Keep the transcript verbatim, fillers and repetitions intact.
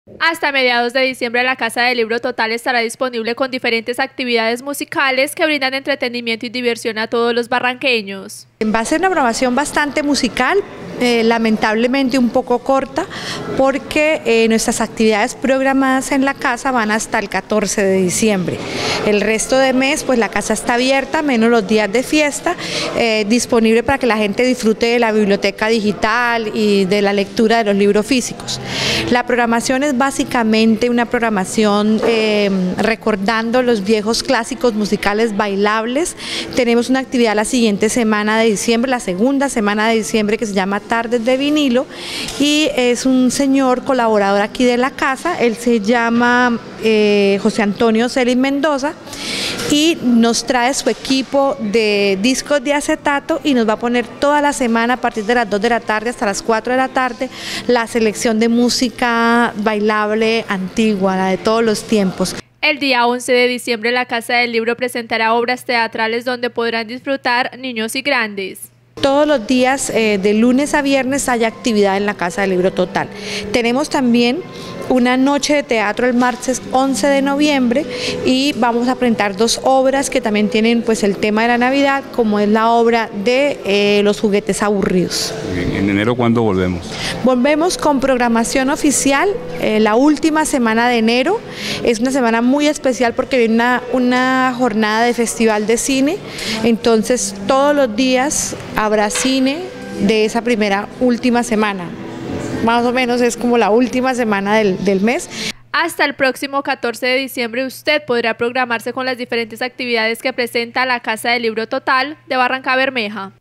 Hasta mediados de diciembre la Casa del Libro Total estará disponible con diferentes actividades musicales que brindan entretenimiento y diversión a todos los barranqueños. Va a ser una programación bastante musical, eh, lamentablemente un poco corta, porque eh, nuestras actividades programadas en la casa van hasta el catorce de diciembre. El resto de mes pues la casa está abierta, menos los días de fiesta, eh, disponible para que la gente disfrute de la biblioteca digital y de la lectura de los libros físicos. La programación es básicamente una programación eh, recordando los viejos clásicos musicales bailables. Tenemos una actividad la siguiente semana de diciembre, la segunda semana de diciembre, que se llama Tardes de Vinilo, y es un señor colaborador aquí de la casa, él se llama eh, José Antonio Celis Mendoza, y nos trae su equipo de discos de acetato y nos va a poner toda la semana a partir de las dos de la tarde hasta las cuatro de la tarde la selección de música bailable antigua, la de todos los tiempos. El día once de diciembre la Casa del Libro presentará obras teatrales donde podrán disfrutar niños y grandes. Todos los días, eh, de lunes a viernes, hay actividad en la Casa del Libro Total. Tenemos también una noche de teatro el martes once de noviembre y vamos a presentar dos obras que también tienen pues el tema de la Navidad, como es la obra de eh, Los juguetes aburridos. ¿En enero cuándo volvemos? Volvemos con programación oficial eh, la última semana de enero. Es una semana muy especial porque viene una, una jornada de festival de cine, entonces todos los días habrá cine de esa primera última semana. Más o menos es como la última semana del, del mes. Hasta el próximo catorce de diciembre usted podrá programarse con las diferentes actividades que presenta la Casa del Libro Total de Barrancabermeja.